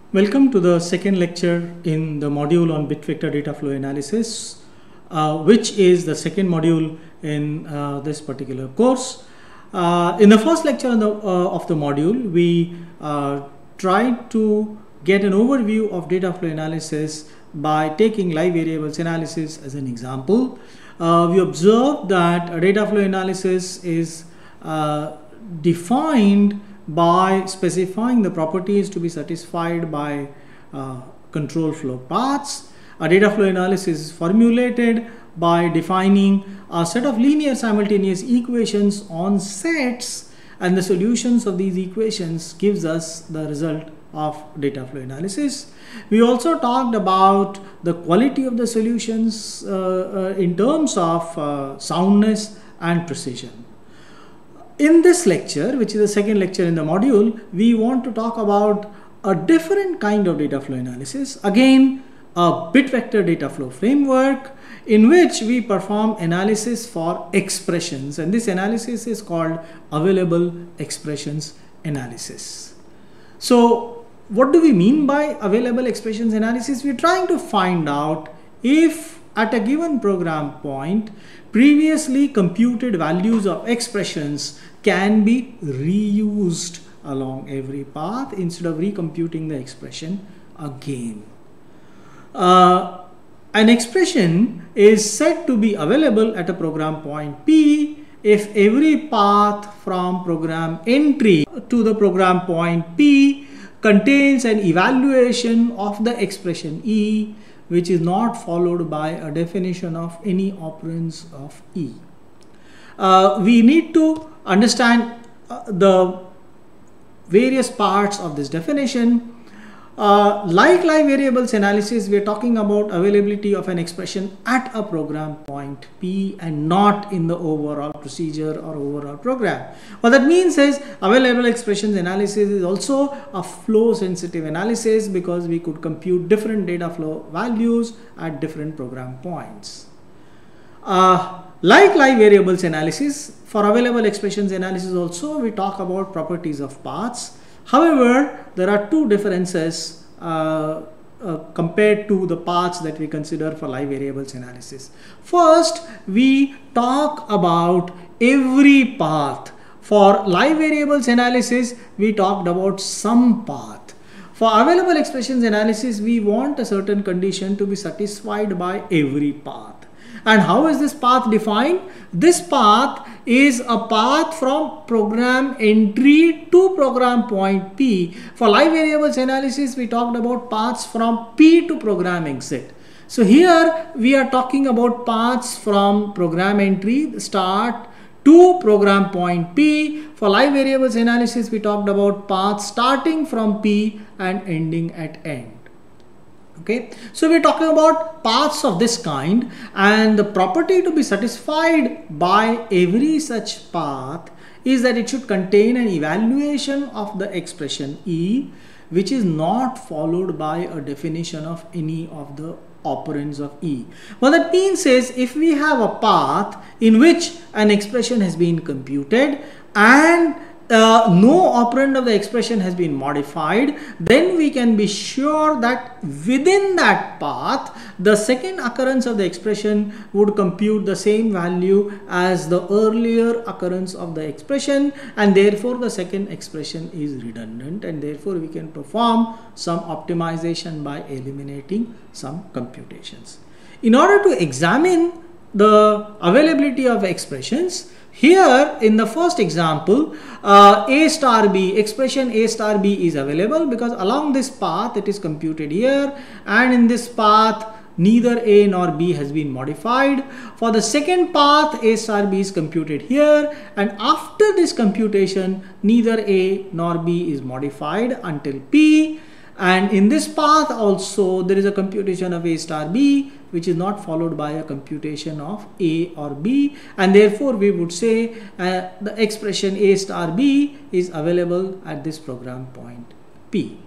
Welcome to the second lecture in the module on bit vector data flow analysis, which is the second module in this particular course. In the first lecture of the module, we tried to get an overview of data flow analysis by taking live variables analysis as an example. We observed that a data flow analysis is defined by specifying the properties to be satisfied by control flow paths. A data flow analysis is formulated by defining a set of linear simultaneous equations on sets, and the solutions of these equations gives us the result of data flow analysis. We also talked about the quality of the solutions in terms of soundness and precision. In this lecture, which is the second lecture in the module, we want to talk about a different kind of data flow analysis. Again, a bit vector data flow framework in which we perform analysis for expressions, and this analysis is called available expressions analysis. So what do we mean by available expressions analysis? We're trying to find out if at a given program point previously computed values of expressions can be reused along every path instead of recomputing the expression again. An expression is said to be available at a program point P if every path from program entry to the program point P contains an evaluation of the expression E which is not followed by a definition of any operands of E. We need to understand the various parts of this definition. Like live variables analysis, we are talking about availability of an expression at a program point P and not in the overall procedure or overall program. What that means is available expressions analysis is also a flow sensitive analysis because we could compute different data flow values at different program points. Like live variables analysis, for available expressions analysis also we talk about properties of paths. However, there are two differences compared to the paths that we consider for live variables analysis. First, we talk about every path. For live variables analysis, we talked about some path. For available expressions analysis, we want a certain condition to be satisfied by every path. And how is this path defined? This path is a path from program entry to program point P. For live variables analysis, we talked about paths from P to program exit. So here we are talking about paths from program entry, the start, to program point P. For live variables analysis, we talked about paths starting from P and ending at end. Okay, so we're talking about paths of this kind, and the property to be satisfied by every such path is that it should contain an evaluation of the expression E which is not followed by a definition of any of the operands of E. What that means is if we have a path in which an expression has been computed and no operand of the expression has been modified, then we can be sure that within that path the second occurrence of the expression would compute the same value as the earlier occurrence of the expression, and therefore the second expression is redundant, and therefore we can perform some optimization by eliminating some computations. In order to examine the availability of expressions, here in the first example, A star B, expression A star B is available because along this path it is computed here, and in this path neither A nor B has been modified. For the second path, A star B is computed here, and after this computation neither A nor B is modified until P. And in this path also there is a computation of A star B which is not followed by a computation of A or B, and therefore we would say the expression A star B is available at this program point P.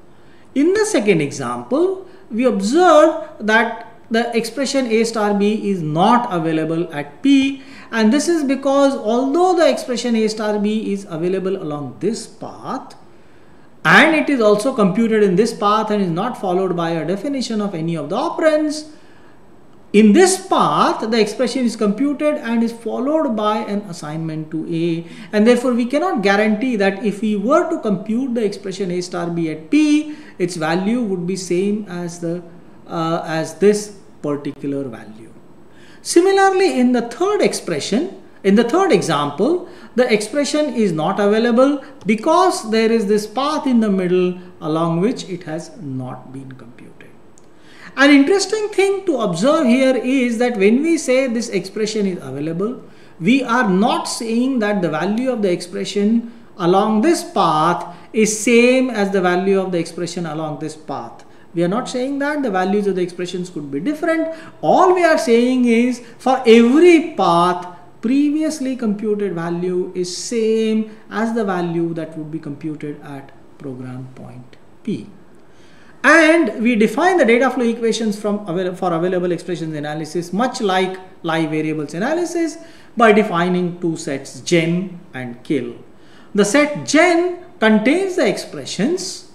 In the second example, we observe that the expression A star B is not available at P, and this is because although the expression A star B is available along this path, and it is also computed in this path and is not followed by a definition of any of the operands. In this path, the expression is computed and is followed by an assignment to A, and therefore we cannot guarantee that if we were to compute the expression A star B at P, its value would be same as this particular value. Similarly, in the third expression, in the third example, the expression is not available because there is this path in the middle along which it has not been computed. An interesting thing to observe here is that when we say this expression is available, we are not saying that the value of the expression along this path is same as the value of the expression along this path. We are not saying that the values of the expressions could be different. All we are saying is for every path, previously computed value is same as the value that would be computed at program point P. And we define the data flow equations for available expressions analysis much like live variables analysis by defining two sets gen and kill. The set gen contains the expressions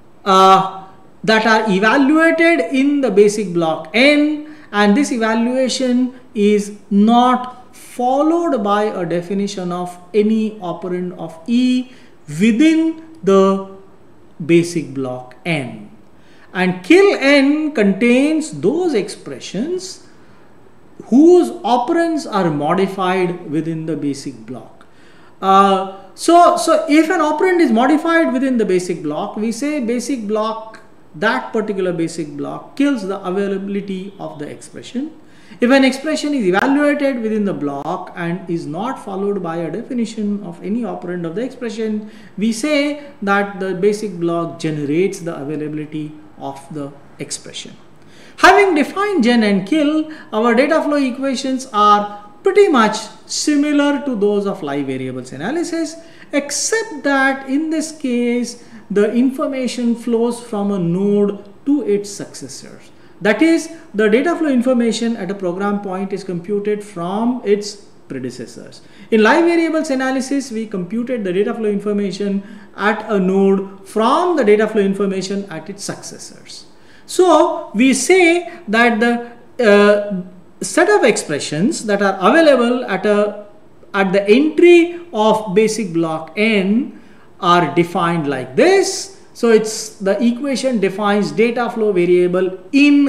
that are evaluated in the basic block n, and this evaluation is not followed by a definition of any operand of E within the basic block n. And kill n contains those expressions whose operands are modified within the basic block. So if an operand is modified within the basic block, we say basic block, that particular basic block kills the availability of the expression. If an expression is evaluated within the block and is not followed by a definition of any operand of the expression, we say that the basic block generates the availability of the expression. Having defined gen and kill, our data flow equations are pretty much similar to those of live variables analysis, except that in this case the information flows from a node to its successors. That is, the data flow information at a program point is computed from its predecessors. In live variables analysis, we computed the data flow information at a node from the data flow information at its successors. So we say that the set of expressions that are available at the entry of basic block n are defined like this. So it's the equation defines data flow variable in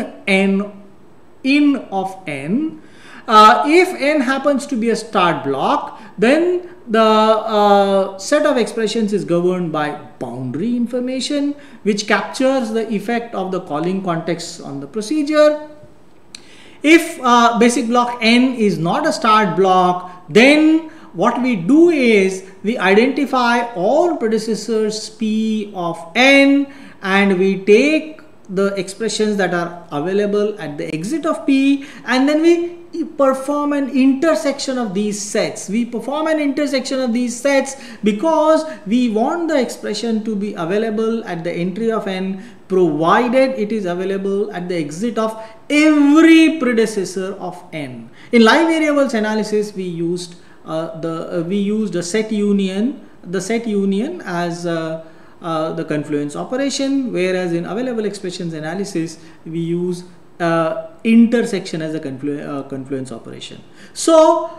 of n. If n happens to be a start block, then the set of expressions is governed by boundary information, which captures the effect of the calling context on the procedure. If basic block n is not a start block, then what we do is we identify all predecessors P of n and we take the expressions that are available at the exit of P, and then we perform an intersection of these sets. We perform an intersection of these sets because we want the expression to be available at the entry of n provided it is available at the exit of every predecessor of n. In live variables analysis, we used a set union, as the confluence operation, whereas in available expressions analysis we use intersection as a confluence operation. So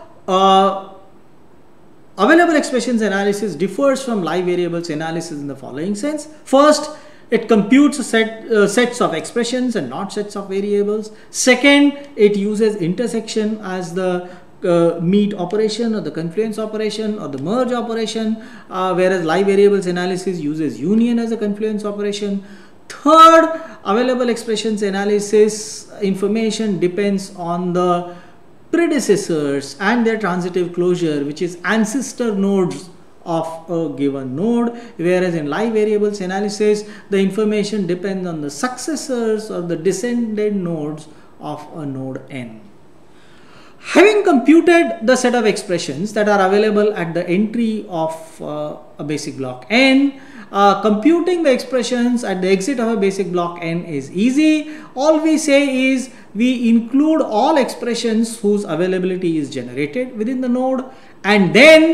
available expressions analysis differs from live variables analysis in the following sense. First, it computes sets of expressions and not sets of variables. Second, it uses intersection as the meet operation or the confluence operation or the merge operation, whereas live variables analysis uses union as a confluence operation. Third, available expressions analysis information depends on the predecessors and their transitive closure, which is ancestor nodes of a given node, whereas in live variables analysis the information depends on the successors or the descended nodes of a node n. Having computed the set of expressions that are available at the entry of a basic block n, computing the expressions at the exit of a basic block n is easy. All we say is we include all expressions whose availability is generated within the node, and then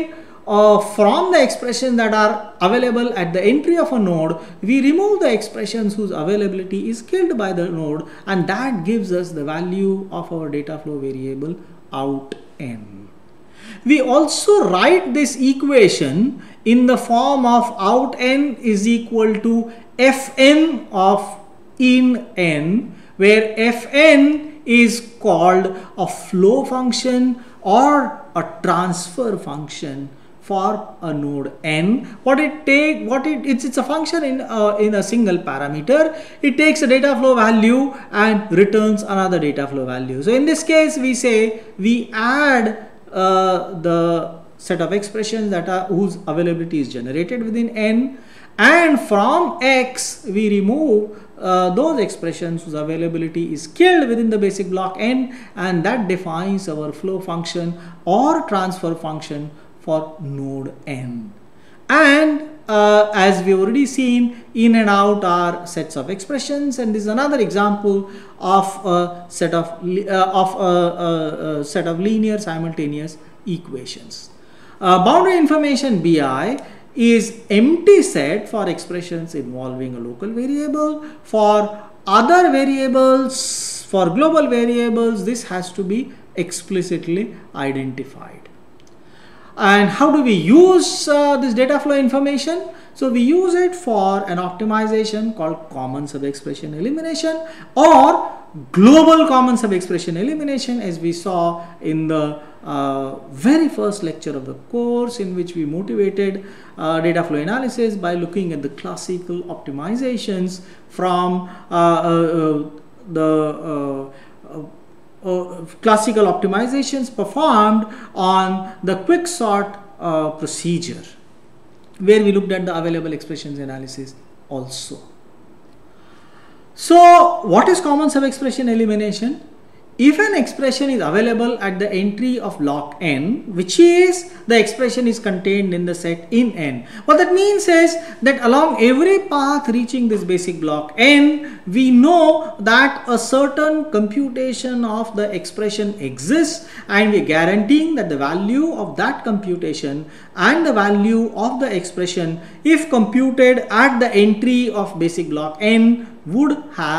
from the expressions that are available at the entry of a node, we remove the expressions whose availability is killed by the node, and that gives us the value of our data flow variable out n. We also write this equation in the form of out n is equal to fn of in n, where fn is called a flow function or a transfer function for a node n. It's a function in a single parameter. It takes a data flow value and returns another data flow value. So in this case, we say we add the set of expressions that are whose availability is generated within n, and from x we remove those expressions whose availability is killed within the basic block n, and that defines our flow function or transfer function for node n. And as we already seen, in and out are sets of expressions, and this is another example of a set of linear simultaneous equations. Boundary information BI is empty set for expressions involving a local variable. For other variables, for global variables, this has to be explicitly identified. And how do we use this data flow information? So we use it for an optimization called common subexpression elimination or global common subexpression elimination, as we saw in the very first lecture of the course, in which we motivated data flow analysis by looking at the classical optimizations from classical optimizations performed on the quicksort procedure, where we looked at the available expressions analysis also. So what is common subexpression elimination? If an expression is available at the entry of block n, which is the expression is contained in the set in n, what that means is that along every path reaching this basic block n, we know that a certain computation of the expression exists, and we are guaranteeing that the value of that computation and the value of the expression, if computed at the entry of basic block n, would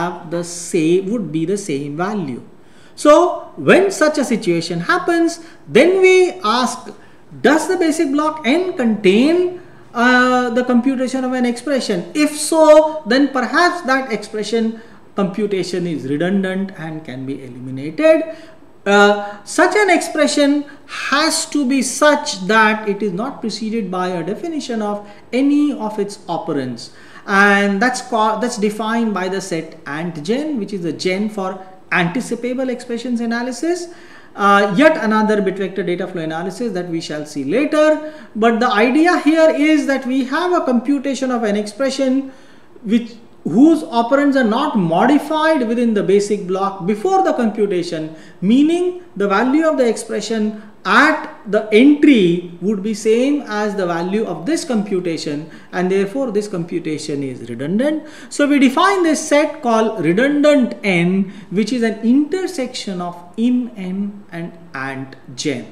be the same value. So when such a situation happens, then we ask, does the basic block n contain the computation of an expression? If so, then perhaps that expression computation is redundant and can be eliminated. Such an expression has to be such that it is not preceded by a definition of any of its operands, and that's defined by the set AntGen, which is the gen for anticipable expressions analysis. Yet another bit vector data flow analysis that we shall see later. But the idea here is that we have a computation of an expression whose operands are not modified within the basic block before the computation, meaning the value of the expression at the entry would be same as the value of this computation, and therefore this computation is redundant. So we define this set called redundant n, which is an intersection of in n and AntGen.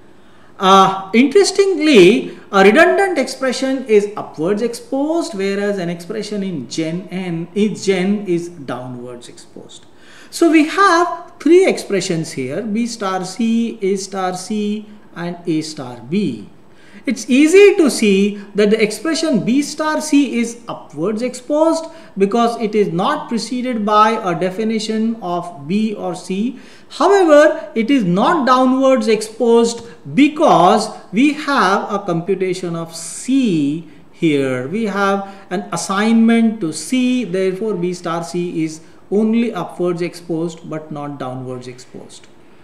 Interestingly, a redundant expression is upwards exposed, whereas an expression in gen is downwards exposed. So we have three expressions here: B star C, A star C, and A star B. It's easy to see that the expression B star C is upwards exposed because it is not preceded by a definition of B or C. However, it is not downwards exposed because we have a computation of C here. We have an assignment to C, therefore B star C is only upwards exposed but not downwards exposed.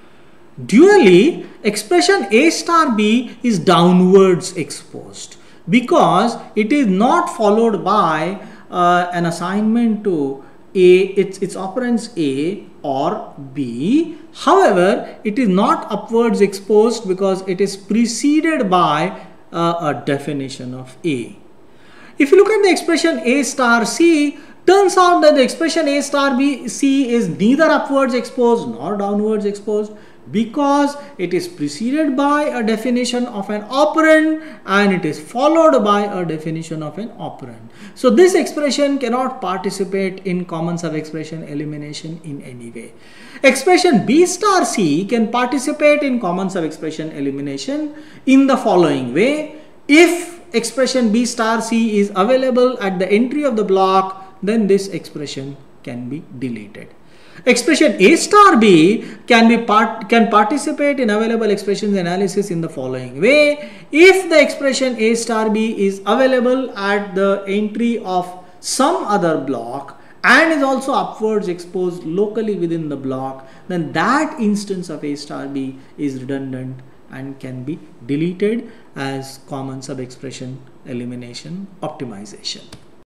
Dually, expression A star B is downwards exposed because it is not followed by an assignment to A, its operands A or B. However, it is not upwards exposed because it is preceded by a definition of A. If you look at the expression A star C, turns out that the expression A star B C is neither upwards exposed nor downwards exposed. because it is preceded by a definition of an operand and it is followed by a definition of an operand. So this expression cannot participate in common sub-expression elimination in any way. Expression B star C can participate in common sub-expression elimination in the following way. If expression B star C is available at the entry of the block, then this expression can be deleted. Expression A star B can participate in available expressions analysis in the following way. If the expression A star B is available at the entry of some other block and is also upwards exposed locally within the block, then that instance of A star B is redundant and can be deleted as common sub-expression elimination optimization.